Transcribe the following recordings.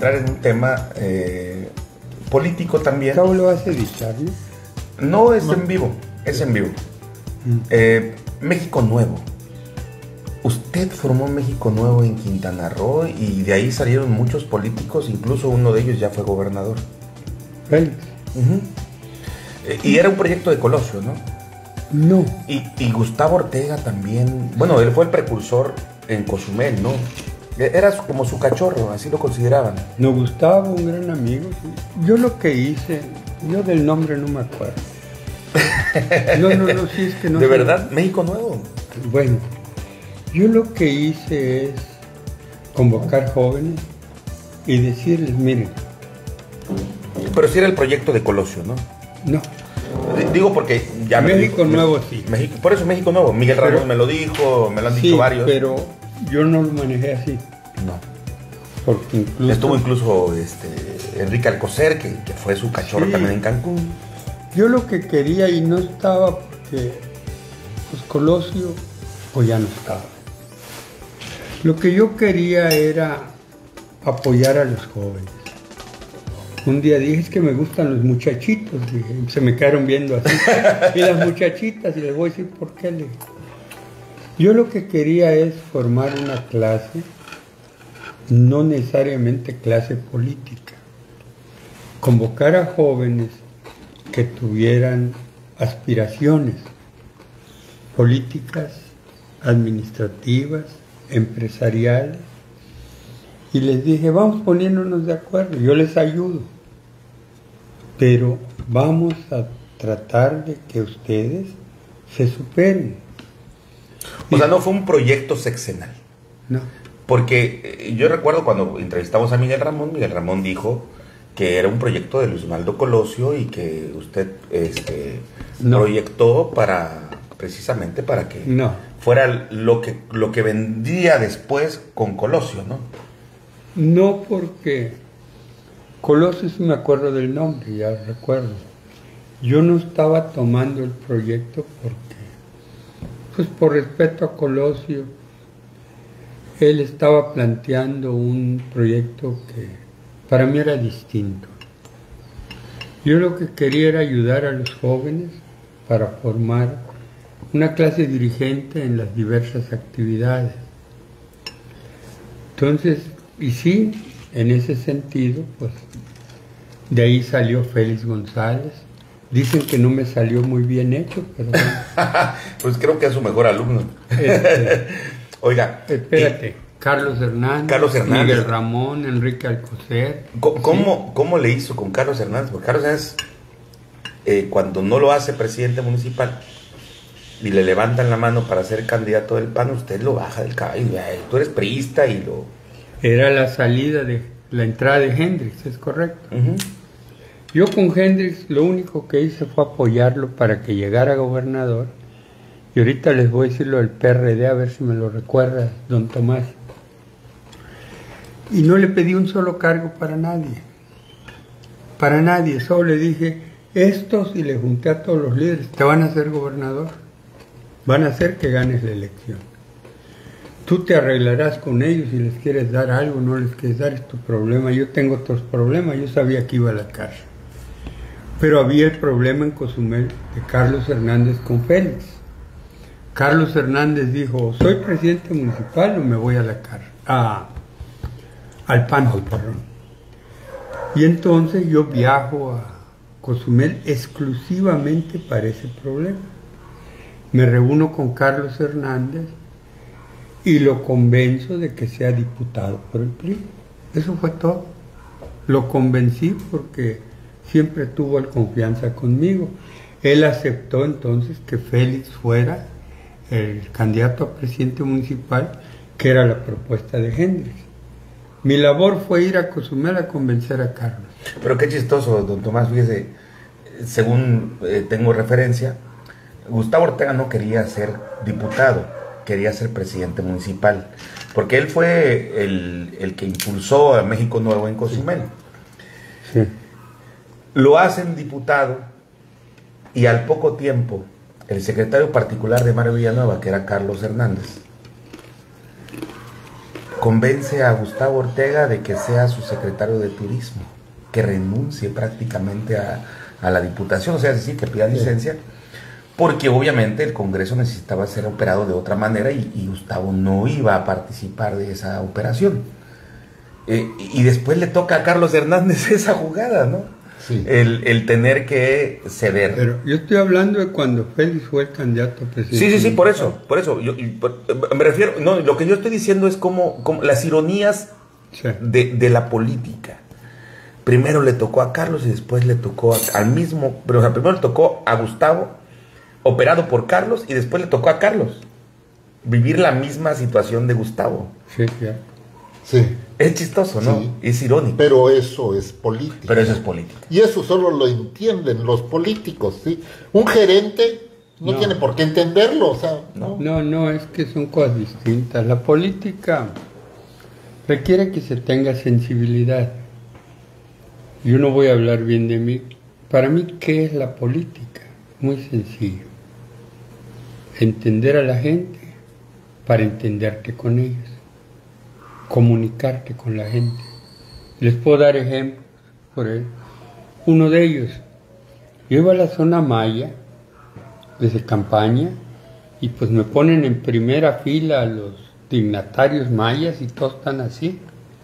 entrar en un tema político también. ¿Cómo lo vas a editar, no? No, es en vivo, es en vivo. México Nuevo. Usted formó México Nuevo en Quintana Roo y de ahí salieron muchos políticos, incluso uno de ellos ya fue gobernador. Félix. Y era un proyecto de Colosio, ¿no? No. Y Gustavo Ortega también, bueno, él fue el precursor en Cozumel, ¿no? Era como su cachorro, así lo consideraban. No, Gustavo, un gran amigo. Yo lo que hice, yo del nombre no me acuerdo. No, sí es que no. ¿De verdad? México Nuevo. Bueno, yo lo que hice es convocar jóvenes y decirles, miren. Pero sí era el proyecto de Colosio, ¿no? No. Digo porque ya México Nuevo sí. Por eso México Nuevo. Miguel Ramos me lo dijo, me lo han dicho varios. Pero yo no lo manejé así. No. Porque incluso... Estuvo incluso Enrique Alcocer, que fue su cachorro también en Cancún. Yo lo que quería y no estaba porque pues Colosio pues ya no estaba. Lo que yo quería era apoyar a los jóvenes. Un día dije, es que me gustan los muchachitos, dije, y se me quedaron viendo así. Y las muchachitas, y les voy a decir por qué. Yo lo que quería es formar una clase, no necesariamente clase política. Convocar a jóvenes que tuvieran aspiraciones políticas, administrativas, empresariales. Y les dije, vamos poniéndonos de acuerdo, yo les ayudo, pero vamos a tratar de que ustedes se superen. O sea, no fue un proyecto sexenal. No. Porque yo recuerdo cuando entrevistamos a Miguel Ramón dijo que era un proyecto de Luis Osvaldo Colosio y que usted proyectó precisamente para que fuera lo que vendría después con Colosio, ¿no? No, porque Colosio, sí me acuerdo del nombre, ya recuerdo. Yo no estaba tomando el proyecto porque, pues por respeto a Colosio, él estaba planteando un proyecto que para mí era distinto. Yo lo que quería era ayudar a los jóvenes para formar una clase dirigente en las diversas actividades. Entonces, y sí, en ese sentido, pues, de ahí salió Félix González. Dicen que no me salió muy bien hecho, pero bueno. Pues creo que es su mejor alumno. Oiga. Espérate, Carlos Hernández, Miguel Ramón, Enrique Alcocer. ¿Cómo le hizo con Carlos Hernández? Porque Carlos Hernández, cuando no lo hace presidente municipal y le levantan la mano para ser candidato del PAN, usted lo baja del caballo. Tú eres priista y lo... Era la salida de la entrada de Hendrix, es correcto. Yo con Hendrix lo único que hice fue apoyarlo para que llegara a gobernador. Y ahorita les voy a decir lo del PRD, a ver si me lo recuerda, don Tomás. Y no le pedí un solo cargo para nadie. Para nadie, solo le dije, estos, y le junté a todos los líderes, te van a hacer gobernador. Van a hacer que ganes la elección. Tú te arreglarás con ellos si les quieres dar algo, no les quieres dar, es tu problema. Yo tengo otros problemas, yo sabía que iba a la cárcel. Pero había el problema en Cozumel de Carlos Hernández con Félix. Carlos Hernández dijo, soy presidente municipal o me voy a la cárcel, al PAN, perdón. Y entonces yo viajo a Cozumel exclusivamente para ese problema. Me reúno con Carlos Hernández y lo convenzo de que sea diputado por el PRI. Eso fue todo. Lo convencí porque siempre tuvo la confianza conmigo. Él aceptó entonces que Félix fuera el candidato a presidente municipal, que era la propuesta de Hendrix. Mi labor fue ir a Cozumel a convencer a Carlos. Pero qué chistoso, don Tomás, fíjese, según tengo referencia, Gustavo Ortega no quería ser diputado, quería ser presidente municipal, porque él fue el que impulsó a México Nuevo en Cozumel. Sí. Lo hacen diputado y al poco tiempo el secretario particular de Mario Villanueva, que era Carlos Hernández, convence a Gustavo Ortega de que sea su secretario de turismo, que renuncie prácticamente a la diputación, o sea, es decir, que pida licencia, porque obviamente el Congreso necesitaba ser operado de otra manera y Gustavo no iba a participar de esa operación. Y después le toca a Carlos Hernández esa jugada, ¿no? Sí. El tener que ceder. Pero yo estoy hablando de cuando Félix fue el candidato a presidente. Sí, por eso. Me refiero, no, lo que yo estoy diciendo es como las ironías Sí. de la política. Primero le tocó a Carlos y después le tocó al mismo, pero o sea, primero le tocó a Gustavo, operado por Carlos, y después le tocó a Carlos vivir la misma situación de Gustavo. Sí, claro. Sí. Es chistoso, ¿no? Sí. Es irónico. Pero eso es política. Pero eso es política. Y eso solo lo entienden los políticos, ¿sí? Un gerente no tiene por qué entenderlo, o sea, ¿no? No, es que son cosas distintas. La política requiere que se tenga sensibilidad. Yo no voy a hablar bien de mí. Para mí, ¿qué es la política? Muy sencillo. Entender a la gente para entenderte con ellos. Comunicarte con la gente. Les puedo dar ejemplos por él. Uno de ellos, yo iba a la zona maya desde campaña y pues me ponen en primera fila a los dignatarios mayas y todos están así.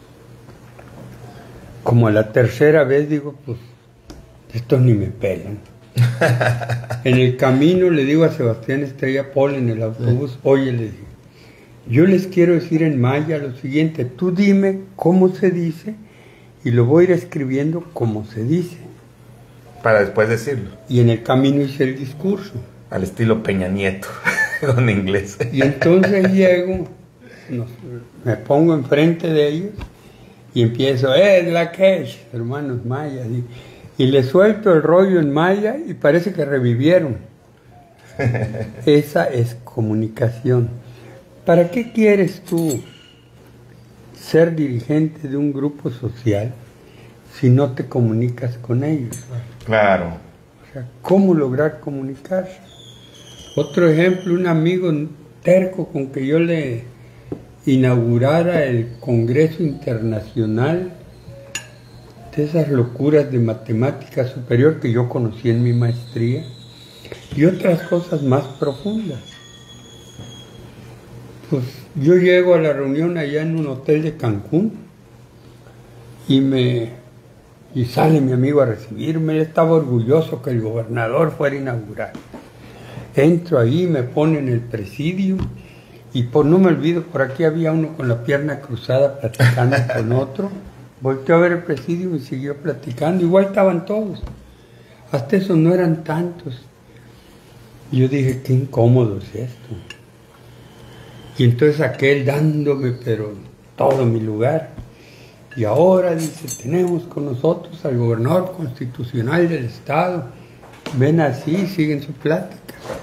Como a la tercera vez digo, pues estos ni me pelan. En el camino le digo a Sebastián Estrella Paul en el autobús, oye, le digo, yo les quiero decir en maya lo siguiente, tú dime cómo se dice y lo voy a ir escribiendo como se dice. Para después decirlo. Y en el camino hice el discurso. Al estilo Peña Nieto, con inglés. Y entonces llego, me pongo enfrente de ellos y empiezo, la Kesh, hermanos mayas, y le suelto el rollo en maya y parece que revivieron. Esa es comunicación. ¿Para qué quieres tú ser dirigente de un grupo social si no te comunicas con ellos? Claro. O sea, ¿cómo lograr comunicarse? Otro ejemplo, un amigo terco con que yo le inaugurara el Congreso Internacional de esas locuras de matemática superior que yo conocí en mi maestría y otras cosas más profundas. Pues yo llego a la reunión allá en un hotel de Cancún y sale mi amigo a recibirme. Él estaba orgulloso que el gobernador fuera a inaugurar. Entro ahí, me pone en el presidio y no me olvido, por aquí había uno con la pierna cruzada platicando con otro. Volteó a ver el presidio y siguió platicando. Igual estaban todos. Hasta eso no eran tantos. Y yo dije, qué incómodo es esto. Y entonces aquel dándome, pero todo mi lugar. Y ahora, dice, tenemos con nosotros al gobernador constitucional del Estado. Ven así, siguen su plática.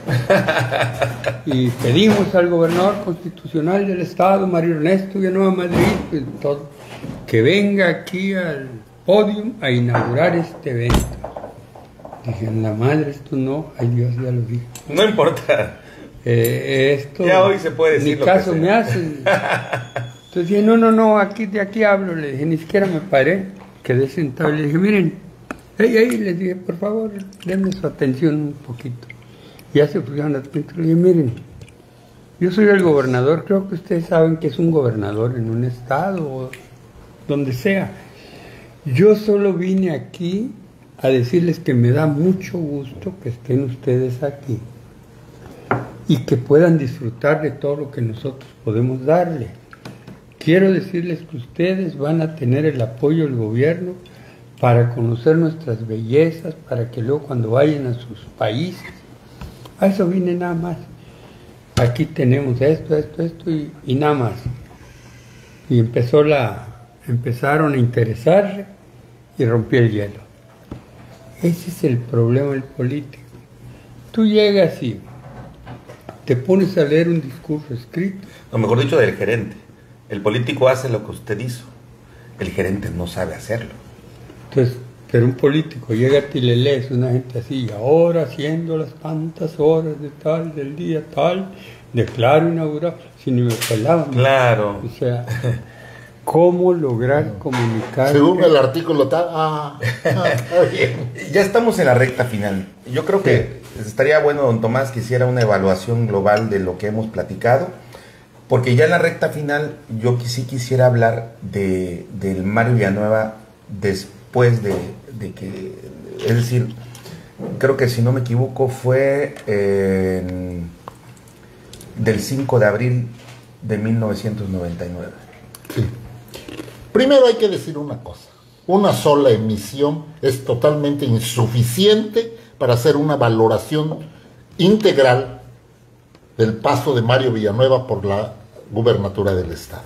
Y pedimos al gobernador constitucional del Estado, Mario Ernesto Villanueva Madrid, pues, que venga aquí al podio a inaugurar este evento. Dije, en la madre, esto no, ay Dios, ya lo dije. No importa. Esto ya hoy se puede decir. Ni caso me hacen. Entonces dije, no, de aquí hablo. Le dije, ni siquiera me paré, quedé sentado y le dije, miren, ahí, les dije, por favor, denme su atención un poquito. Ya se pusieron las pinturas. Le dije, miren, yo soy el gobernador, creo que ustedes saben que es un gobernador en un estado o donde sea. Yo solo vine aquí a decirles que me da mucho gusto que estén ustedes aquí y que puedan disfrutar de todo lo que nosotros podemos darle. Quiero decirles que ustedes van a tener el apoyo del gobierno para conocer nuestras bellezas, para que luego cuando vayan a sus países, a eso vine nada más. Aquí tenemos esto y nada más. Y empezaron a interesarse y rompí el hielo. Ese es el problema del político. Tú llegas y te pones a leer un discurso escrito. O mejor dicho, del gerente. El político hace lo que usted hizo. El gerente no sabe hacerlo. Entonces, pero un político llega a ti y le lees una gente así, ahora haciendo las tantas horas de tal, del día tal, declaro inaugurado, si ni me pelaban. Claro. O sea, ¿cómo lograr comunicar? Según el artículo está bien. Ya estamos en la recta final. Yo creo que estaría bueno, don Tomás, que hiciera una evaluación global de lo que hemos platicado, porque ya en la recta final yo sí quisiera hablar del Mario Villanueva después de que, es decir, creo que si no me equivoco fue del 5 de abril de 1999. Sí. Primero hay que decir una cosa. Una sola emisión es totalmente insuficiente para hacer una valoración integral del paso de Mario Villanueva por la gubernatura del Estado.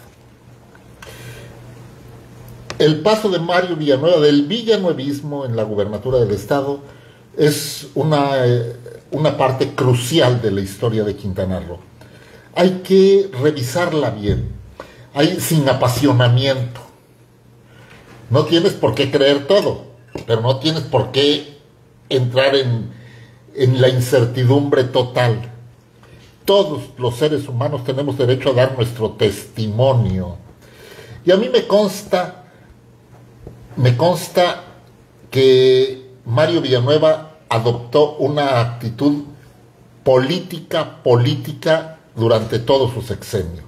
El paso de Mario Villanueva, del villanuevismo en la gubernatura del Estado, es una parte crucial de la historia de Quintana Roo. Hay que revisarla bien, sin apasionamiento. No tienes por qué creer todo, pero no tienes por qué entrar en la incertidumbre total. Todos los seres humanos tenemos derecho a dar nuestro testimonio. Y a mí me consta que Mario Villanueva adoptó una actitud política durante todo su sexenio.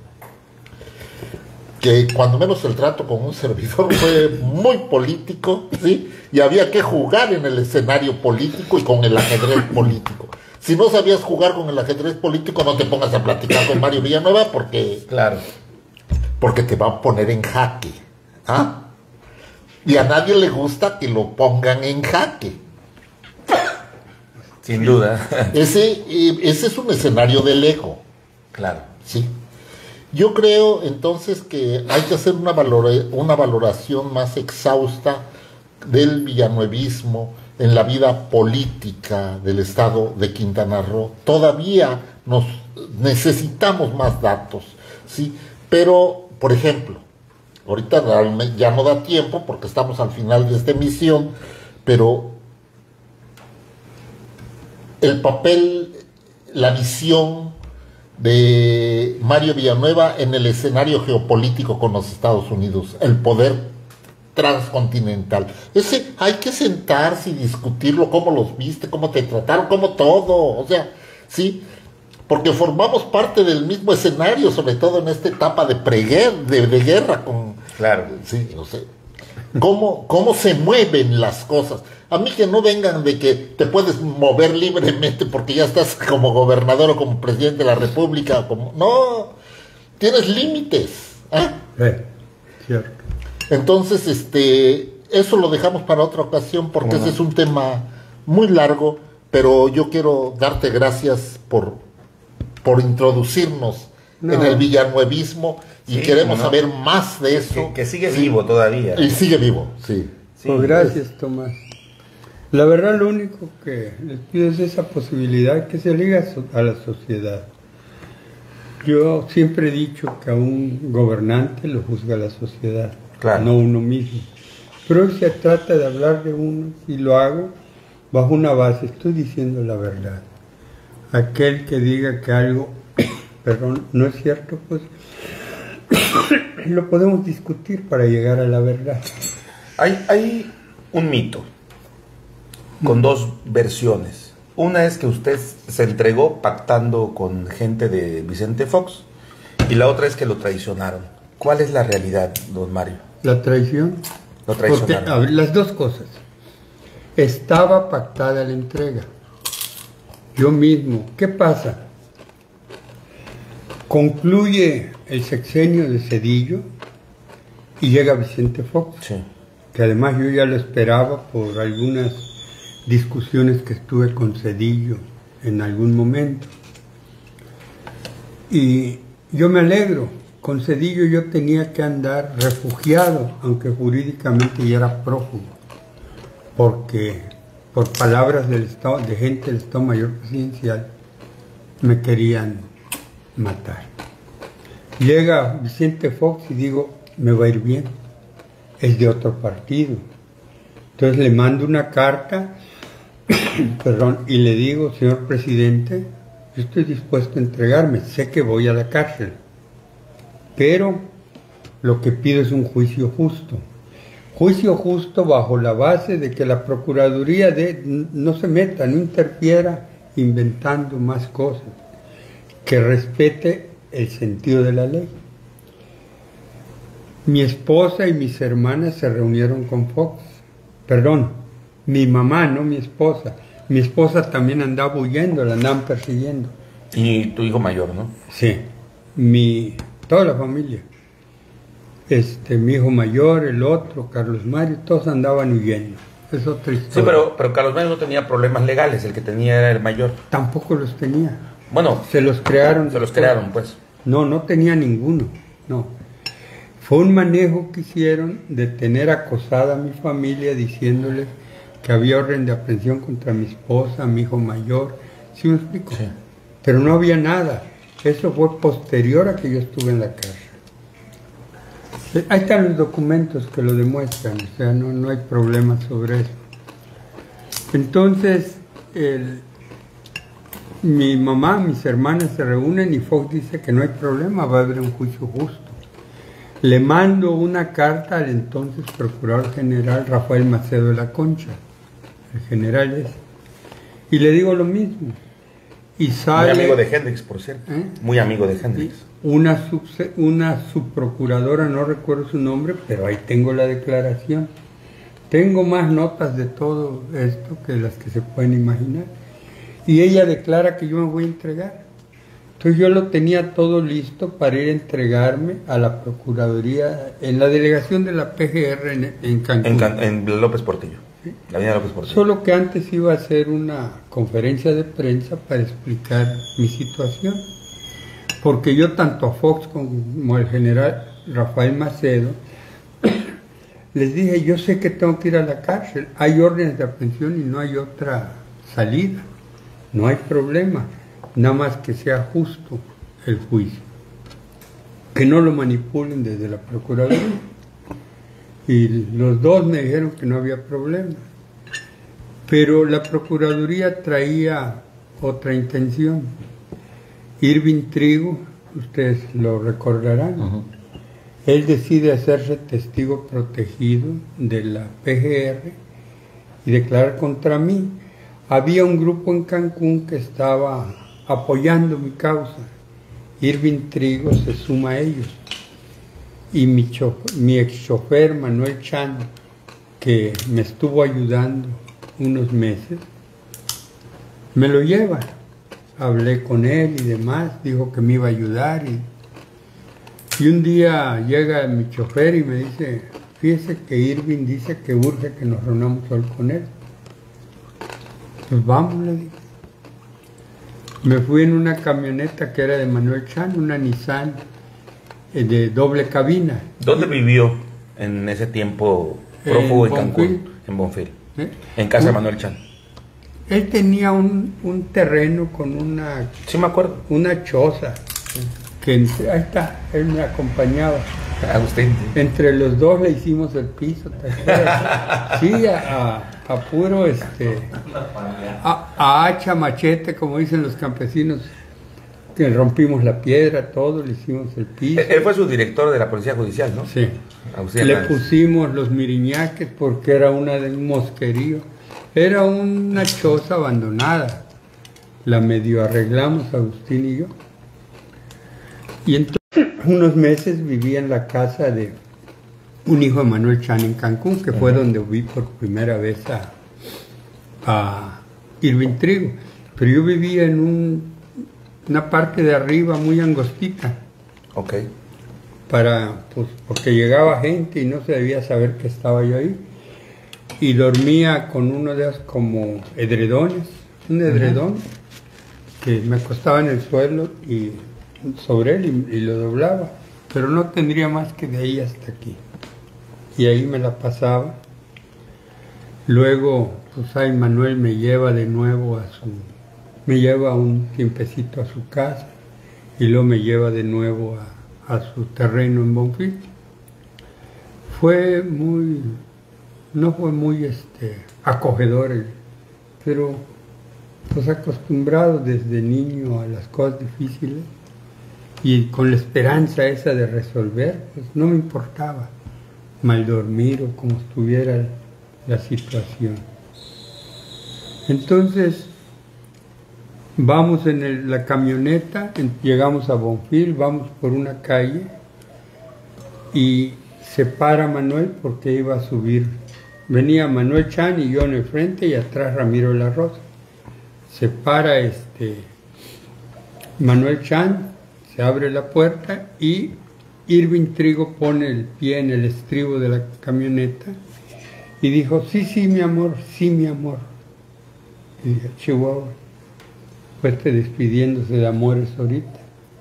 Que cuando menos el trato con un servidor fue muy político, ¿sí? Y había que jugar en el escenario político y con el ajedrez político. Si no sabías jugar con el ajedrez político, no te pongas a platicar con Mario Villanueva porque te va a poner en jaque. ¿Ah? Y a nadie le gusta que lo pongan en jaque. Sin duda. Ese es un escenario del ego. Claro. Sí. Yo creo entonces que hay que hacer una valoración más exhausta del villanuevismo en la vida política del estado de Quintana Roo. Todavía necesitamos más datos, ¿sí? Pero, por ejemplo, ahorita realmente ya no da tiempo porque estamos al final de esta emisión, pero el papel, la visión de Mario Villanueva en el escenario geopolítico con los Estados Unidos, el poder transcontinental. Ese hay que sentarse y discutirlo, cómo los viste, cómo te trataron, cómo todo, o sea, sí, porque formamos parte del mismo escenario, sobre todo en esta etapa de guerra con... Claro. Sí, no sé. ¿Cómo se mueven las cosas? A mí que no vengan de que te puedes mover libremente porque ya estás como gobernador o como presidente de la República. No, tienes límites. Cierto. Entonces, eso lo dejamos para otra ocasión porque ese es un tema muy largo, pero yo quiero darte gracias por introducirnos en el villanuevismo y queremos saber más de eso. Que sigue vivo todavía. Y sigue vivo, sí. Pues gracias, Tomás. La verdad, lo único que les pido es esa posibilidad que se liga a la sociedad. Yo siempre he dicho que a un gobernante lo juzga la sociedad, claro, no uno mismo. Pero hoy se trata de hablar de uno y lo hago bajo una base, estoy diciendo la verdad. Aquel que diga que algo, perdón, no es cierto, pues lo podemos discutir para llegar a la verdad. Hay un mito con dos versiones. Una es que usted se entregó pactando con gente de Vicente Fox y la otra es que lo traicionaron. ¿Cuál es la realidad, don Mario? La traición. Lo traicionaron. Porque, a ver, las dos cosas. Estaba pactada la entrega. Yo mismo. ¿Qué pasa? Concluye el sexenio de Zedillo y llega Vicente Fox. Sí. Que además yo ya lo esperaba por algunas discusiones que estuve con Zedillo en algún momento. Y yo me alegro. Con Zedillo yo tenía que andar refugiado, aunque jurídicamente ya era prófugo, porque por palabras del Estado, de gente del Estado Mayor Presidencial, me querían matar. Llega Vicente Fox y digo, me va a ir bien, es de otro partido. Entonces le mando una carta, perdón, y le digo, señor presidente, yo estoy dispuesto a entregarme, sé que voy a la cárcel, pero lo que pido es un juicio justo. Juicio justo bajo la base de que la Procuraduría no se meta, no interfiera inventando más cosas, que respete el sentido de la ley. Mi esposa y mis hermanas se reunieron con Fox. Perdón, mi mamá, no mi esposa. Mi esposa también andaba huyendo, la andaban persiguiendo. Y tu hijo mayor, ¿no? Sí, toda la familia. Mi hijo mayor, el otro, Carlos Mario, todos andaban huyendo. Es otra historia. Sí, pero Carlos Mario no tenía problemas legales, el que tenía era el mayor. Tampoco los tenía. Bueno, se los crearon. Se los crearon, pues. No tenía ninguno, no. Fue un manejo que hicieron de tener acosada a mi familia diciéndoles que había orden de aprehensión contra mi esposa, mi hijo mayor. ¿Sí me explico? Sí. Pero no había nada. Eso fue posterior a que yo estuve en la cárcel. Ahí están los documentos que lo demuestran, o sea, no hay problema sobre eso. Entonces, mi mamá, mis hermanas se reúnen y Fox dice que no hay problema, va a haber un juicio justo. Le mando una carta al entonces Procurador General Rafael Macedo de la Concha, el general ese, y le digo lo mismo. Y sale, muy amigo de Hendrix, por cierto. Muy amigo de Hendrix. Una subprocuradora, no recuerdo su nombre, pero ahí tengo la declaración. Tengo más notas de todo esto que las que se pueden imaginar. Y ella declara que yo me voy a entregar. Entonces yo lo tenía todo listo para ir a entregarme a la Procuraduría, en la delegación de la PGR en Cancún. En López Portillo. ¿Sí? La avenida López Portillo. Solo que antes iba a hacer una conferencia de prensa para explicar mi situación. Porque yo tanto a Fox como al general Rafael Macedo les dije, yo sé que tengo que ir a la cárcel, hay órdenes de aprehensión y no hay otra salida, no hay problema, nada más que sea justo el juicio, que no lo manipulen desde la Procuraduría. Y los dos me dijeron que no había problema, pero la Procuraduría traía otra intención. Irving Trigo, ustedes lo recordarán, él decide hacerse testigo protegido de la PGR y declarar contra mí. Había un grupo en Cancún que estaba apoyando mi causa. Irving Trigo se suma a ellos. Y mi ex chofer Manuel Chan, que me estuvo ayudando unos meses, me lo lleva. Hablé con él y demás, dijo que me iba a ayudar. Y un día llega mi chofer y me dice, fíjese que Irving dice que urge que nos reunamos hoy con él. Pues vamos, le dije. Me fui en una camioneta que era de Manuel Chan, una Nissan de doble cabina. ¿Dónde vivió en ese tiempo prófugo en Cancún? En Bonfil. En casa de Manuel Chan. Él tenía un terreno con una... Sí, me acuerdo. Una choza. Que ahí está, él me acompañaba. Agustín. Entre los dos le hicimos el piso. Sí, a puro, a hacha, machete, como dicen los campesinos, que rompimos la piedra, todo, le hicimos el piso. Él fue su director de la Policía Judicial, ¿no? Sí. Agustín le Hernández. Pusimos los miriñaques porque era una de un mosquerío. Era una choza abandonada. La medio arreglamos Agustín y yo. Y entonces unos meses viví en la casa de un hijo de Manuel Chan en Cancún, que fue donde vi por primera vez a Irving Trigo. Pero yo vivía en una parte de arriba muy angostita. Ok. Porque llegaba gente y no se debía saber que estaba yo ahí. Y dormía con uno de esos como edredones, un edredón, que me acostaba en el suelo y sobre él y lo doblaba, pero no tendría más que de ahí hasta aquí. Y ahí me la pasaba. Luego, pues ahí Manuel me lleva de nuevo me lleva un tiempecito a su casa y luego me lleva de nuevo a su terreno en Bonfil. No fue muy acogedor, pero Pues acostumbrado desde niño a las cosas difíciles y con la esperanza esa de resolver, pues no me importaba mal dormir o como estuviera la situación. Entonces, vamos en la camioneta, llegamos a Bonfil, vamos por una calle y se para Manuel porque iba a subir. Venía Manuel Chan y yo en el frente y atrás Ramiro de la Rosa. Se para Manuel Chan, se abre la puerta y Irving Trigo pone el pie en el estribo de la camioneta y dijo, sí, sí, mi amor, sí, mi amor. Y dije, Chihuahua, pues despidiéndose de amores ahorita.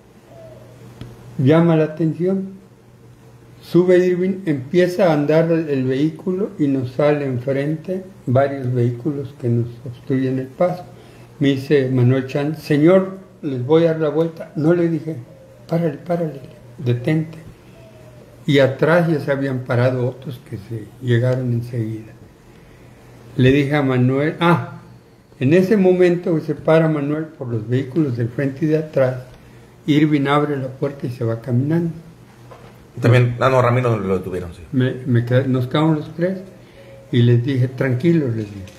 Llama la atención. Sube Irving, empieza a andar el vehículo y nos sale enfrente varios vehículos que nos obstruyen el paso. Me dice Manuel Chan, señor, les voy a dar la vuelta. No, le dije, párale, párale, detente. Y atrás ya se habían parado otros que se llegaron enseguida. Le dije a Manuel, en ese momento que se para Manuel por los vehículos del frente y de atrás, Irving abre la puerta y se va caminando. También, Ramiro lo detuvieron, sí. Nos quedamos los tres y les dije, tranquilos, les dije,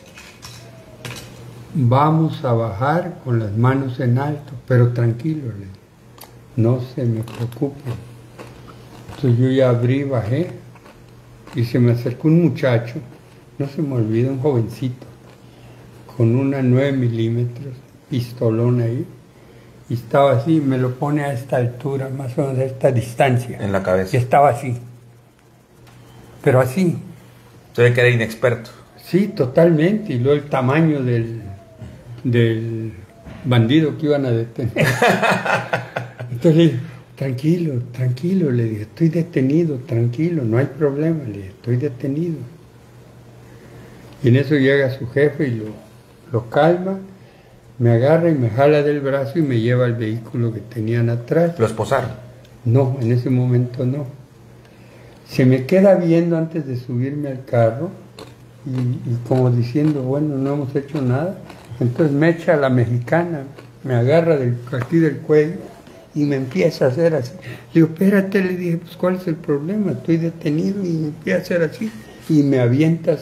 vamos a bajar con las manos en alto, pero tranquilos, les dije, no se me preocupen. Entonces yo ya abrí, bajé y se me acercó un muchacho, no se me olvida, un jovencito, con una 9 milímetros, pistolón ahí, y estaba así, me lo pone a esta altura, más o menos a esta distancia. En la cabeza. Y estaba así. Pero así. Se ve que era inexperto. Sí, totalmente. Y luego el tamaño del bandido que iban a detener. Entonces le dije, tranquilo, tranquilo, le dije, estoy detenido, tranquilo, no hay problema, le dije, estoy detenido. Y en eso llega su jefe y lo calma. Me agarra y me jala del brazo y me lleva al vehículo que tenían atrás. ¿Lo esposaron? No, en ese momento no. Se me queda viendo antes de subirme al carro y como diciendo, bueno, no hemos hecho nada. Entonces me echa a la mexicana, me agarra aquí del cuello y me empieza a hacer así. Le digo, espérate, le dije, pues ¿cuál es el problema? Estoy detenido y me empieza a hacer así. Y me avienta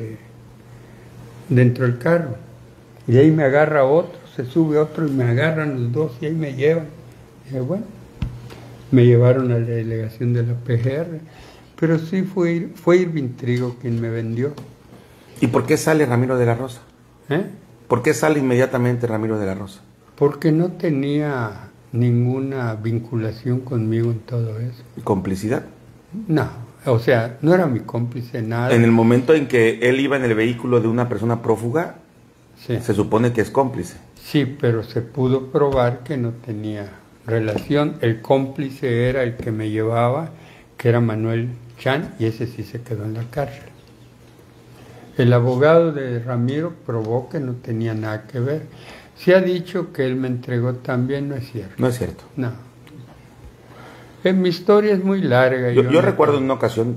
dentro del carro. Y ahí me agarra otro, se sube otro y me agarran los dos y ahí me llevan. Y dije, bueno, me llevaron a la delegación de la PGR, pero sí fue Irving Trigo quien me vendió. ¿Y por qué sale Ramiro de la Rosa? ¿Eh? ¿Por qué sale inmediatamente Ramiro de la Rosa? Porque no tenía ninguna vinculación conmigo en todo eso. ¿Complicidad? No, o sea, no era mi cómplice, nada. En el momento en que él iba en el vehículo de una persona prófuga, sí, se supone que es cómplice. Sí, pero se pudo probar que no tenía relación. El cómplice era el que me llevaba, que era Manuel Chan, y ese sí se quedó en la cárcel. El abogado de Ramiro probó que no tenía nada que ver. Se ha dicho que él me entregó también, no es cierto. No es cierto. No. Mi historia es muy larga. Yo recuerdo en una ocasión,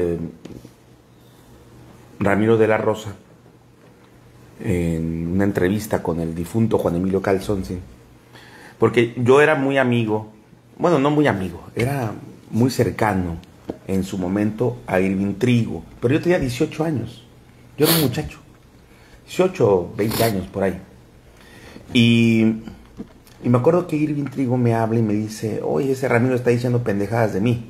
Ramiro de la Rosa, en una entrevista con el difunto Juan Emilio Calzoncin, porque yo era muy amigo, bueno, no muy amigo, era muy cercano en su momento a Irving Trigo, pero yo tenía 18 años, yo era un muchacho, 18, 20 años por ahí, y me acuerdo que Irving Trigo me habla y me dice, oye, ese Ramiro está diciendo pendejadas de mí,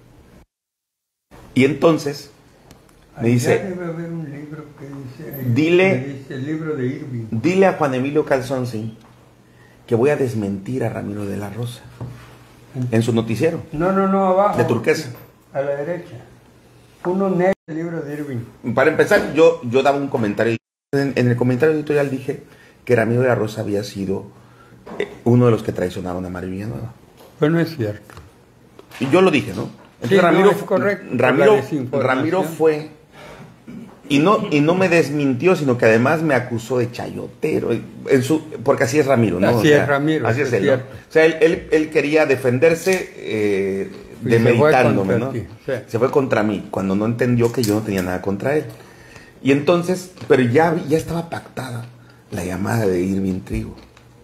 y entonces me dice, debe haber un libro que dice, dile, el libro de Irving. Dile a Juan Emilio Calzoncin que voy a desmentir a Ramiro de la Rosa en su noticiero. No, abajo. De turquesa. A la derecha. Uno negro, el libro de Irving. Para empezar, yo daba un comentario. En el comentario editorial dije que Ramiro de la Rosa había sido uno de los que traicionaron a Mario Villanueva. Pues no es cierto. Y yo lo dije, ¿no? Entonces Sí, Ramiro, no, es correcto. Ramiro fue y no me desmintió, sino que además me acusó de chayotero, porque así es Ramiro, ¿no? Así es Ramiro. Así es él, ¿no? O sea, él quería defenderse demeritándome, ¿no? Sí. Se fue contra mí, cuando no entendió que yo no tenía nada contra él. Y entonces, pero ya estaba pactada la llamada de Irving Trigo.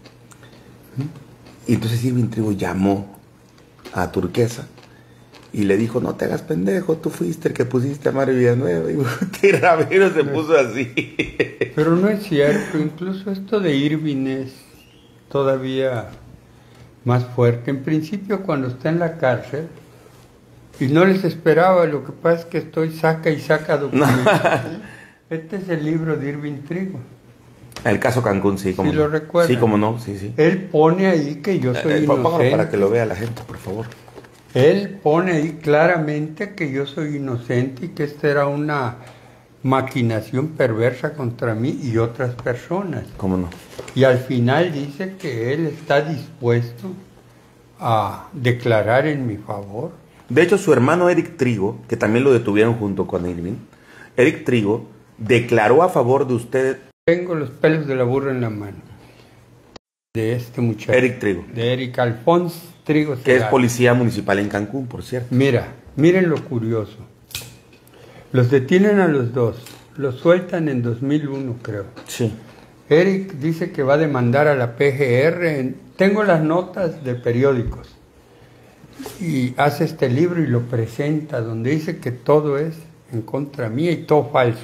Y entonces Irving Trigo llamó a Turquesa y le dijo, no te hagas pendejo, tú fuiste el que pusiste a Mario Villanueva. Y Ramiro se puso así. Pero no es cierto, incluso esto de Irving es todavía más fuerte. En principio, cuando está en la cárcel, y no les esperaba, lo que pasa es que estoy saca y saca documentos. Este es el libro de Irving Trigo. El caso Cancún, sí, como ¿Sí lo recuerdan? Sí, como no, sí, sí. Él pone ahí que yo soy Póngalo inocente. para que lo vea la gente, por favor. Él pone ahí claramente que yo soy inocente y que esta era una maquinación perversa contra mí y otras personas. ¿Cómo no? Y al final dice que él está dispuesto a declarar en mi favor. De hecho, su hermano Eric Trigo, que también lo detuvieron junto con Irving, Eric Trigo declaró a favor de usted. Tengo los pelos de la burra en la mano. De este muchacho. Eric Trigo. De Eric Alfonso Trigo. Que es policía municipal en Cancún, por cierto. Mira, miren lo curioso. Los detienen a los dos. Los sueltan en 2001, creo. Sí. Eric dice que va a demandar a la PGR. Tengo las notas de periódicos. Y hace este libro y lo presenta, donde dice que todo es en contra mía y todo falso.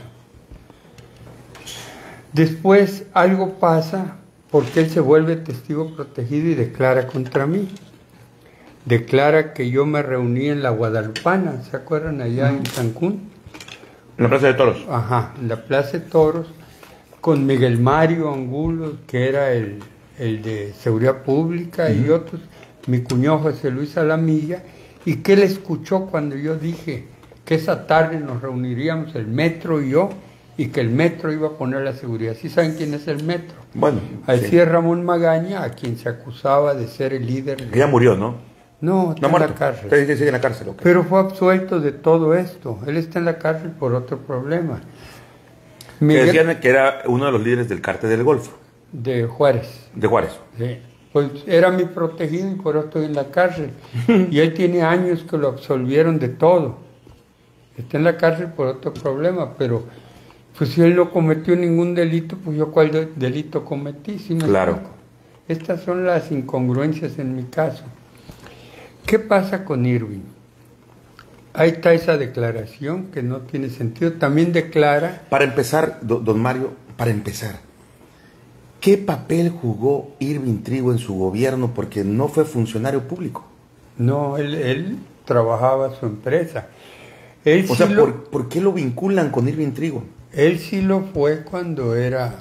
Después algo pasa porque él se vuelve testigo protegido y declara contra mí. Declara que yo me reuní en la Guadalupana, ¿se acuerdan? Allá en Cancún. En la Plaza de Toros. Ajá, en la Plaza de Toros, con Miguel Mario Angulo, que era el de Seguridad Pública, y otros, mi cuñado José Luis Alamilla, y que él escuchó cuando yo dije que esa tarde nos reuniríamos el Metro y yo, y que el Metro iba a poner la seguridad. ¿Sí saben quién es el Metro? Bueno. Así Sí. es Ramón Magaña, a quien se acusaba de ser el líder. Que ya murió, ¿no? No, está No en muerto. la cárcel. Sí, sigue en la cárcel. Okay. Pero fue absuelto de todo esto. Él está en la cárcel por otro problema. Que Miguel decían que era uno de los líderes del cártel del Golfo, de Juárez. de Juárez. Sí. Pues era mi protegido y por eso estoy en la cárcel. Y él tiene años que lo absolvieron de todo. Está en la cárcel por otro problema, pero pues si él no cometió ningún delito, pues yo cuál delito cometí. ¿Sí me Claro. explico? Estas son las incongruencias en mi caso. ¿Qué pasa con Irving? Ahí está esa declaración que no tiene sentido. También declara... Para empezar, don Mario, para empezar, ¿qué papel jugó Irving Trigo en su gobierno? Porque no fue funcionario público. No, él trabajaba su empresa. Él O sí sea, ¿por qué lo vinculan con Irving Trigo? Él sí lo fue cuando era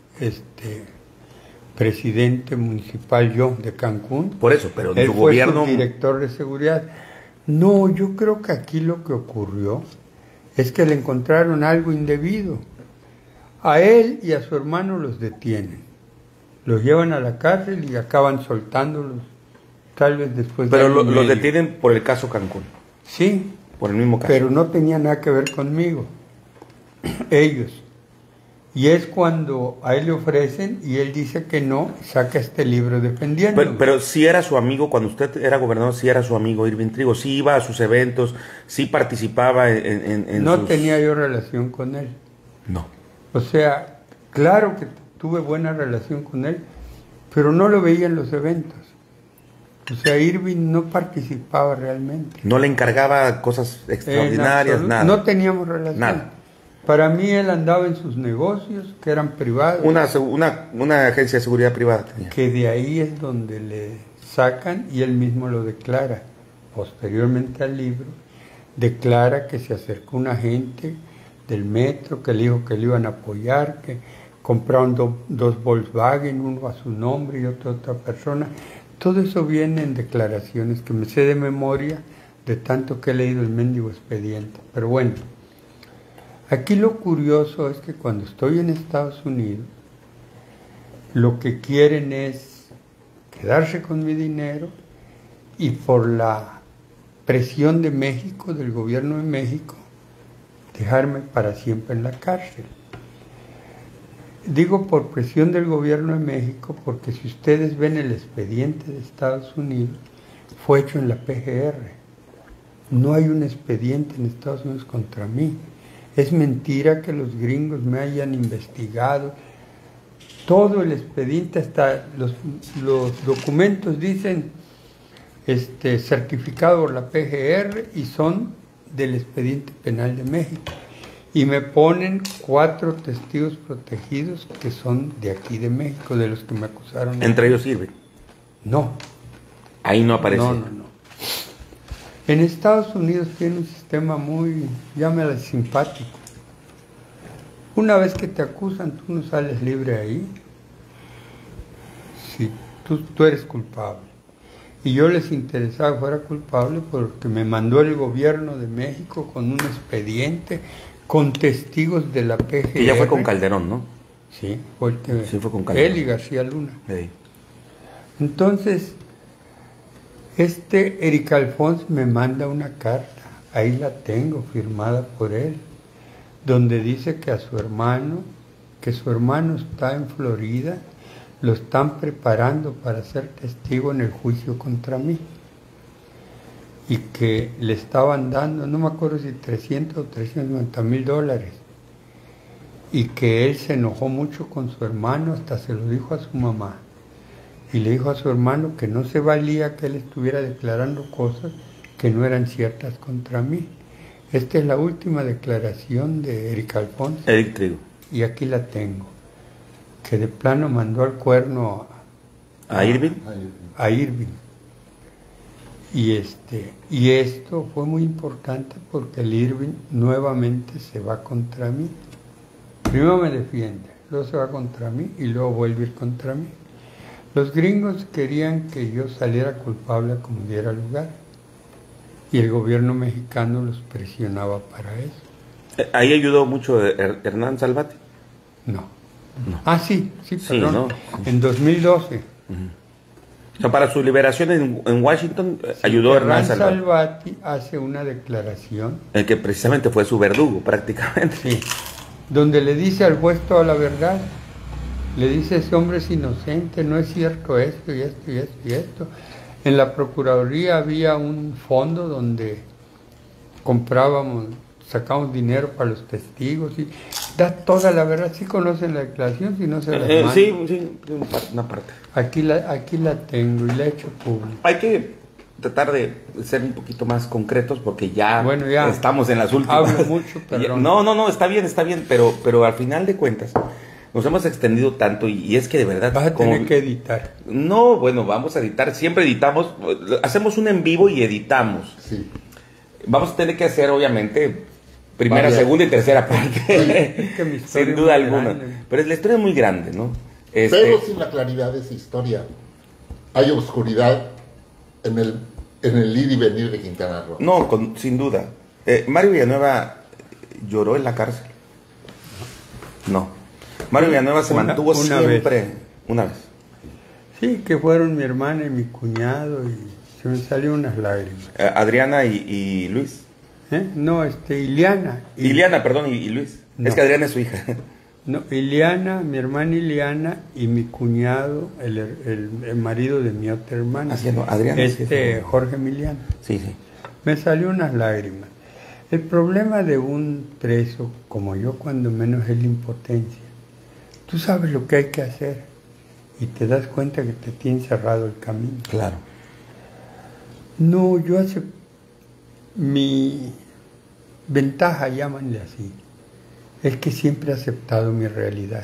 presidente municipal yo de Cancún. Por eso, pero en Él su fue gobierno... director de seguridad. No, yo creo que aquí lo que ocurrió es que le encontraron algo indebido. A él y a su hermano los detienen. Los llevan a la cárcel y acaban soltándolos, tal vez después de Pero año y los medio. detienen por el caso Cancún, Sí, por el mismo caso. pero no tenía nada que ver conmigo. Ellos. Y es cuando a él le ofrecen y él dice que no, saca este libro defendiendo. Pero sí era su amigo, cuando usted era gobernador, sí era su amigo Irving Trigo, sí iba a sus eventos, sí participaba en no sus... tenía yo relación con él. No. O sea, claro que tuve buena relación con él, pero no lo veía en los eventos. O sea, Irving no participaba realmente. No le encargaba cosas extraordinarias, En absoluto, nada. No teníamos relación. Nada. Para mí él andaba en sus negocios, que eran privados. Una agencia de seguridad privada tenía. Que de ahí es donde le sacan y él mismo lo declara. Posteriormente al libro, declara que se acercó un agente del metro, que le dijo que le iban a apoyar, que compraron dos Volkswagen, uno a su nombre y otro a otra persona. Todo eso viene en declaraciones que me sé de memoria de tanto que he leído el mendigo expediente. Pero bueno, aquí lo curioso es que cuando estoy en Estados Unidos, lo que quieren es quedarse con mi dinero y por la presión de México, del gobierno de México, dejarme para siempre en la cárcel. Digo por presión del gobierno de México porque si ustedes ven el expediente de Estados Unidos, fue hecho en la PGR. No hay un expediente en Estados Unidos contra mí. Es mentira que los gringos me hayan investigado. Todo el expediente, hasta los documentos dicen certificado por la PGR y son del expediente penal de México. Y me ponen 4 testigos protegidos que son de aquí de México, de los que me acusaron. ¿Entre ellos sirve? No. Ahí no aparece. No. En Estados Unidos tiene un sistema muy, llámala simpático. Una vez que te acusan, tú no sales libre ahí. Si tú eres culpable. Y yo les interesaba que fuera culpable porque me mandó el gobierno de México con un expediente, con testigos de la PGR. Y ya fue con Calderón, ¿no? Sí, fue con Calderón. Él y García Luna. Sí. Entonces, Eric Alfonso me manda una carta, ahí la tengo, firmada por él, donde dice que su hermano está en Florida, lo están preparando para ser testigo en el juicio contra mí. Y que le estaban dando, no me acuerdo si 300 o 390 $1,000. Y que él se enojó mucho con su hermano, hasta se lo dijo a su mamá. Y le dijo a su hermano que no se valía que él estuviera declarando cosas que no eran ciertas contra mí. Esta es la última declaración de Eric Alfonso. Eric Trigo. Y aquí la tengo. Que de plano mandó al cuerno ¿A Irving? A Irving. Y esto fue muy importante porque el Irving nuevamente se va contra mí. Primero me defiende, luego se va contra mí y luego vuelve a ir contra mí. Los gringos querían que yo saliera culpable como diera lugar. Y el gobierno mexicano los presionaba para eso. ¿Ahí ayudó mucho Hernán Salvati? No. Sí, perdón. ¿no? En 2012. O sea, para su liberación en Washington ayudó Hernán Salvati hace una declaración. El que precisamente fue su verdugo, prácticamente. Sí. Donde le dice al juez toda la verdad. Le dice, ese hombre es inocente, no es cierto esto y esto y esto y esto. En la Procuraduría había un fondo donde sacábamos dinero para los testigos y da toda la verdad. ¿Sí conocen la declaración? Si no se la mando. Sí, una parte. Aquí la tengo y la he hecho pública. Hay que tratar de ser un poquito más concretos porque ya estamos en las últimas. Hablo mucho, perdón. No, está bien, pero al final de cuentas nos hemos extendido tanto y es que de verdad... Vas a tener que editar. No, bueno, vamos a editar, siempre editamos, hacemos un en vivo y editamos. Sí. Vamos a tener que hacer, obviamente, primera, segunda y tercera parte, sin duda alguna. Pero la historia es muy grande, ¿no? Pero sin la claridad de esa historia, hay oscuridad en el ir y venir de Quintana Roo. No, sin duda. Mario Villanueva lloró en la cárcel. No. Mario Villanueva se mantuvo siempre una vez. Sí, que fueron mi hermana y mi cuñado y se me salieron unas lágrimas. Adriana y Luis. No, Iliana. Iliana, perdón, y Luis. No. Es que Adriana es su hija. No, Iliana, mi hermana Iliana y mi cuñado, el marido de mi otra hermana. Haciendo Adriana. Jorge Emiliano. Sí. Me salió unas lágrimas. El problema de un preso como yo, cuando menos, es la impotencia. Tú sabes lo que hay que hacer y te das cuenta que te tiene cerrado el camino. Claro. No, mi ventaja, llámanle así, es que siempre he aceptado mi realidad.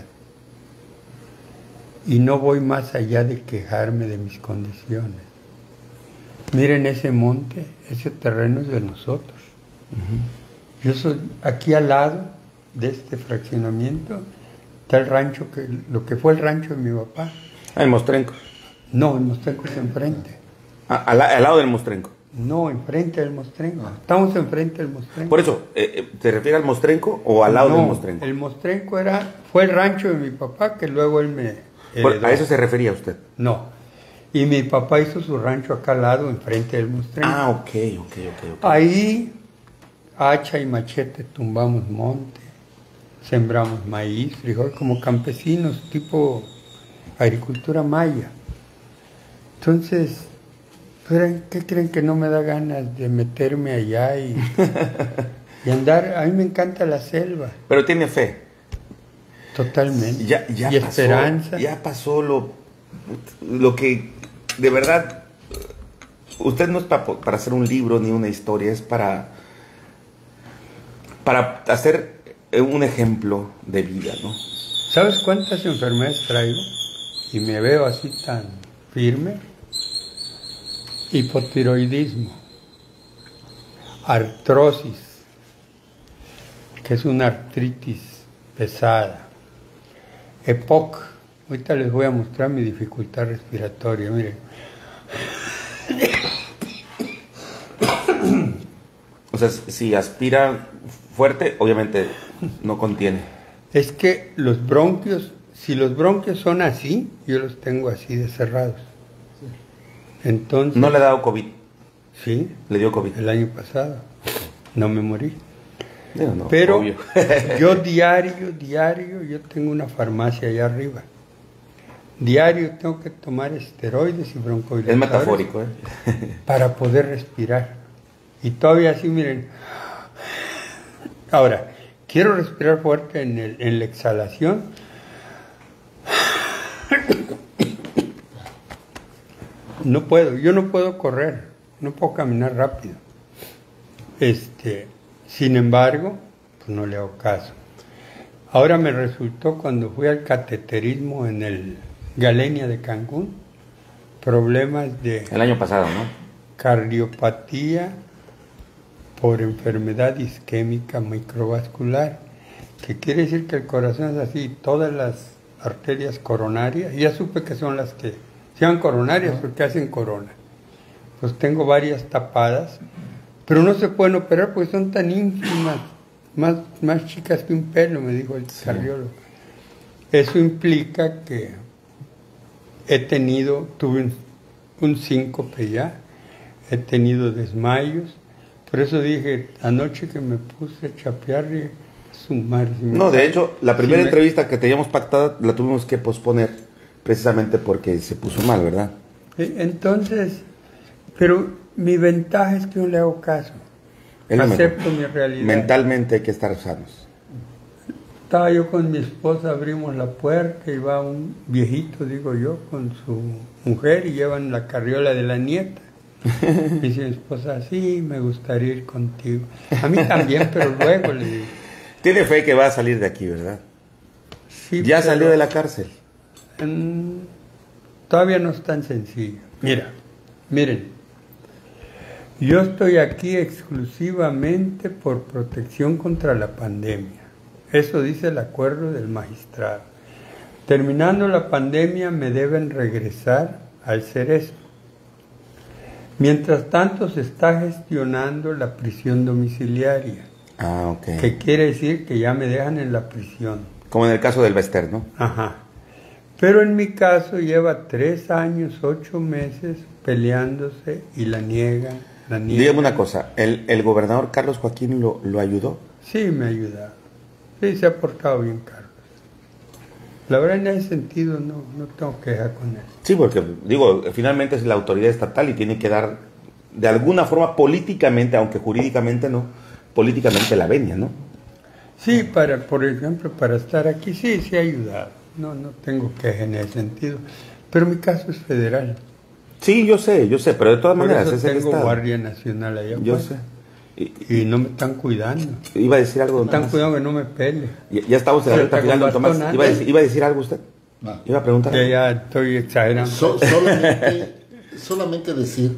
Y no voy más allá de quejarme de mis condiciones. Miren ese monte, ese terreno es de nosotros. Yo soy aquí al lado de este fraccionamiento. Está el rancho, lo que fue el rancho de mi papá. ¿El Mostrenco? No, el Mostrenco es enfrente. Al lado del Mostrenco. No, enfrente del Mostrenco. Estamos enfrente del Mostrenco. Por eso, ¿te refieres al Mostrenco o al lado del Mostrenco? El Mostrenco fue el rancho de mi papá, que luego él me heredó. ¿A eso se refería usted? No. Y mi papá hizo su rancho acá al lado, enfrente del Mostrenco. Ok. Ahí, hacha y machete, tumbamos monte, sembramos maíz, frijol, como campesinos, tipo agricultura maya. Entonces, ¿qué creen que no me da ganas de meterme allá y andar? A mí me encanta la selva. Pero tiene fe. Totalmente. Ya y pasó, esperanza. ya pasó lo que de verdad, usted no es para hacer un libro ni una historia, es para hacer un ejemplo de vida, ¿no? ¿Sabes cuántas enfermedades traigo? Y me veo así tan firme. Hipotiroidismo, artrosis, que es una artritis pesada, EPOC. Ahorita les voy a mostrar mi dificultad respiratoria, miren. O sea, si aspira fuerte, obviamente no contiene. Es que los bronquios, si los bronquios son así, yo los tengo así de cerrados. Entonces, ¿No le ha dado COVID? Sí. ¿Le dio COVID? El año pasado. No me morí. No, pero obvio. yo diario, yo tengo una farmacia allá arriba. Diario tengo que tomar esteroides y broncohilatadores. Es metafórico, ¿eh? Para poder respirar. Y todavía así, miren. Ahora, quiero respirar fuerte en la exhalación. No puedo, yo no puedo correr, no puedo caminar rápido. Sin embargo, pues no le hago caso. Ahora me resultó cuando fui al cateterismo en el Galenia de Cancún, problemas de el año pasado, ¿no? Cardiopatía por enfermedad isquémica microvascular, que quiere decir que el corazón es así, todas las arterias coronarias, ya supe que son las que se llaman coronarias porque hacen corona. Pues tengo varias tapadas, pero no se pueden operar porque son tan ínfimas, más chicas que un pelo, me dijo el cardiólogo. Eso implica que tuve un síncope ya, he tenido desmayos, por eso dije, anoche que me puse a chapear, su madre. No, de hecho, la primera entrevista que teníamos pactada la tuvimos que posponer, precisamente porque se puso mal, ¿verdad? Entonces, pero mi ventaja es que no le hago caso. Acepto mi realidad. Mentalmente hay que estar sanos. Estaba yo con mi esposa, abrimos la puerta y va un viejito, digo yo, con su mujer y llevan la carriola de la nieta. Y dice mi esposa, sí, me gustaría ir contigo. A mí también, pero luego le digo. Tiene fe que va a salir de aquí, ¿verdad? Sí, ya salió de la cárcel. Todavía no es tan sencillo. Miren, yo estoy aquí exclusivamente por protección contra la pandemia. Eso dice el acuerdo del magistrado. Terminando la pandemia me deben regresar al Cerezo. Mientras tanto se está gestionando la prisión domiciliaria. Ah, ok. Que quiere decir que ya me dejan en la prisión. Como en el caso del Bester, ¿no? Ajá. Pero en mi caso lleva 3 años, 8 meses peleándose y la niegan. Dígame una cosa, ¿el gobernador Carlos Joaquín lo ayudó? Sí, me ha ayudado. Sí, se ha portado bien, Carlos. La verdad, en ese sentido no tengo queja con él. Sí, porque, digo, finalmente es la autoridad estatal y tiene que dar, de alguna forma, políticamente, aunque jurídicamente no, políticamente la venia, ¿no? Sí, por ejemplo, para estar aquí, sí ha ayudado. No tengo queja en ese sentido. Pero mi caso es federal. Sí, yo sé, pero de todas maneras eso es el tengo Estado. Guardia Nacional allá. Yo pues. sé. Y no me están cuidando. Iba a decir algo. Me están cuidando que no me pele. Ya estamos en la recta final, don Tomás. ¿Iba a decir algo usted? No. ¿Iba a preguntar? Ya estoy exagerando. Solamente decir,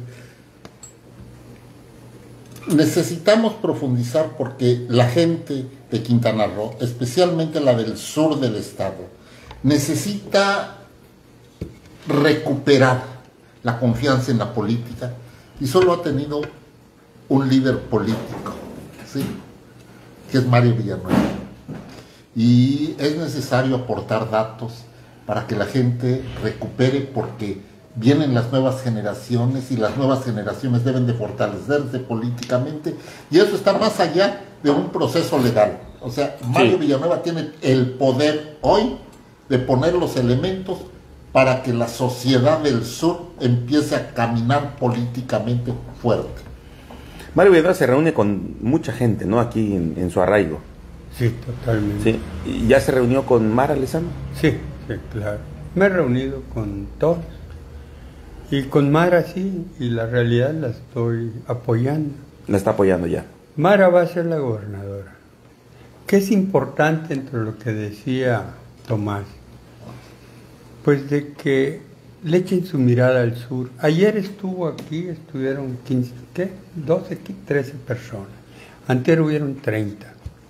necesitamos profundizar porque la gente de Quintana Roo, especialmente la del sur del estado, necesita recuperar la confianza en la política y solo ha tenido un líder político, ¿sí? Que es Mario Villanueva. Y es necesario aportar datos para que la gente recupere, porque vienen las nuevas generaciones y las nuevas generaciones deben de fortalecerse políticamente, y eso está más allá de un proceso legal. O sea, Mario Villanueva tiene el poder hoy de poner los elementos para que la sociedad del sur empiece a caminar políticamente fuerte. Mario Villanueva se reúne con mucha gente, ¿no? Aquí en su arraigo. Sí, totalmente. Sí. ¿Y ya se reunió con Mara Lezama? Sí, sí, claro. Me he reunido con todos. Y con Mara sí, y la realidad la estoy apoyando. La está apoyando ya. Mara va a ser la gobernadora. ¿Qué es importante entre lo que decía Tomás? Pues de que le echen su mirada al sur. Ayer estuvieron 15, ¿qué? 12, 13 personas. Antes hubieron 30.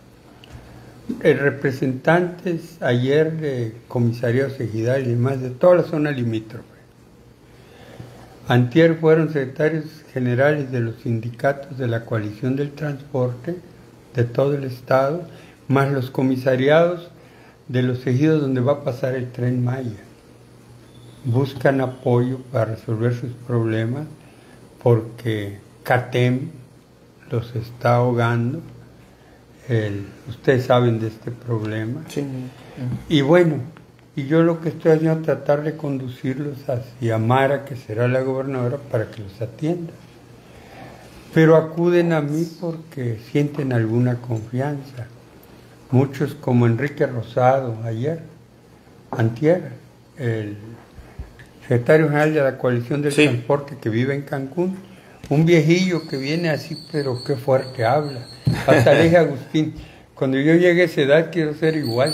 Representantes ayer de comisariados ejidales y demás de toda la zona limítrofe. Antier fueron secretarios generales de los sindicatos de la coalición del transporte de todo el estado, más los comisariados de los ejidos donde va a pasar el Tren Maya. Buscan apoyo para resolver sus problemas porque CATEM los está ahogando. Ustedes saben de este problema. Sí. Y bueno, y yo lo que estoy haciendo es tratar de conducirlos hacia Mara, que será la gobernadora, para que los atienda. Pero acuden a mí porque sienten alguna confianza. Muchos, como Enrique Rosado, antier, el secretario general de la coalición del transporte que vive en Cancún, un viejillo que viene así, pero qué fuerte habla. Hasta le dije a Agustín, cuando yo llegue a esa edad quiero ser igual.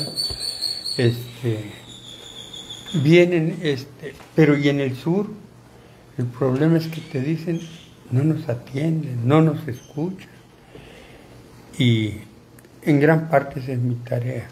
Vienen, pero y en el sur, el problema es que te dicen, no nos atienden, no nos escuchan. Y en gran parte esa es mi tarea.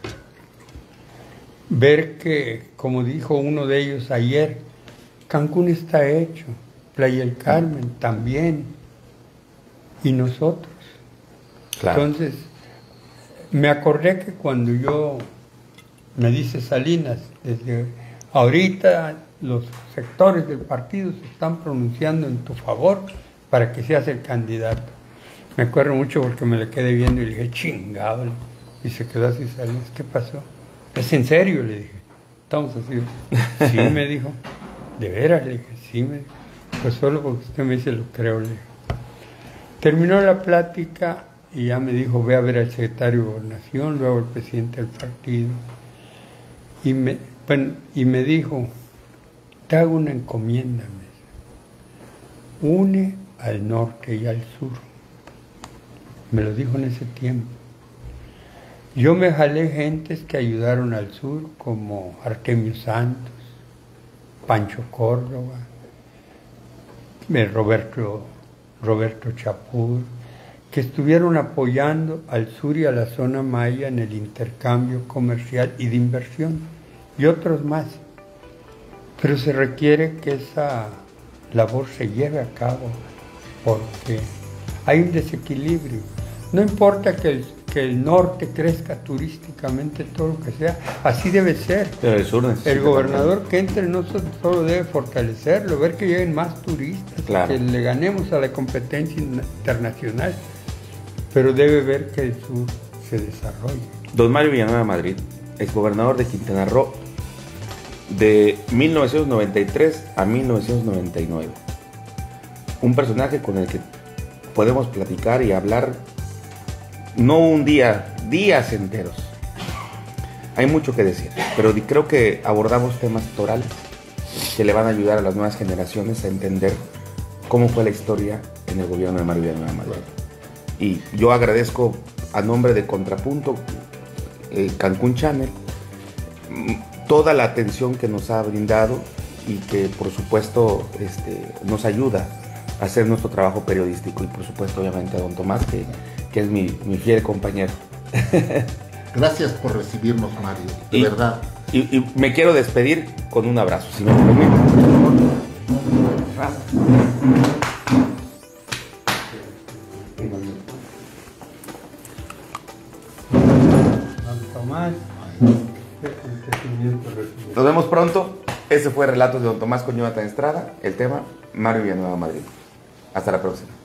Ver que, como dijo uno de ellos ayer, Cancún está hecho, Playa del Carmen también, y nosotros. Claro. Entonces, me acordé que cuando me dice Salinas, desde ahorita los sectores del partido se están pronunciando en tu favor para que seas el candidato. Me acuerdo mucho porque me le quedé viendo y le dije, chingado. Y se quedó así Salinas, ¿qué pasó? ¿Es en serio? Le dije, estamos así. Sí, me dijo. ¿De veras? Le dije, sí, me dijo. Pues solo porque usted me dice lo creo, le dije. Terminó la plática y ya me dijo, ve a ver al secretario de Gobernación, luego al presidente del partido. Y me dijo, te hago una encomienda, me dice. Une al norte y al sur. Me lo dijo en ese tiempo. Yo me jalé gentes que ayudaron al sur, como Artemio Santos, Pancho Córdoba, Roberto Chapur, que estuvieron apoyando al sur y a la zona maya en el intercambio comercial y de inversión, y otros más. Pero se requiere que esa labor se lleve a cabo, porque hay un desequilibrio. No importa que el norte crezca turísticamente, todo lo que sea, así debe ser. Pero el sur necesita. El gobernador que entre no solo debe fortalecerlo, ver que lleguen más turistas, claro, que le ganemos a la competencia internacional, pero debe ver que el sur se desarrolle. Don Mario Villanueva Madrid, exgobernador de Quintana Roo, de 1993 a 1999. Un personaje con el que podemos platicar y hablar, no un día, días enteros. Hay mucho que decir, pero creo que abordamos temas torales que le van a ayudar a las nuevas generaciones a entender cómo fue la historia en el gobierno de Mario Villanueva Madrid. Y yo agradezco a nombre de Contrapunto, Cancún Channel, toda la atención que nos ha brindado y que por supuesto nos ayuda a hacer nuestro trabajo periodístico, y por supuesto obviamente a don Tomás, que es mi fiel compañero. Gracias por recibirnos, Mario, de verdad. Y me quiero despedir con un abrazo, si me permite. Nos vemos pronto. Ese fue Relatos de don Tomás con Jonathan Estrada. El tema, Mario Villanueva Madrid. Hasta la próxima.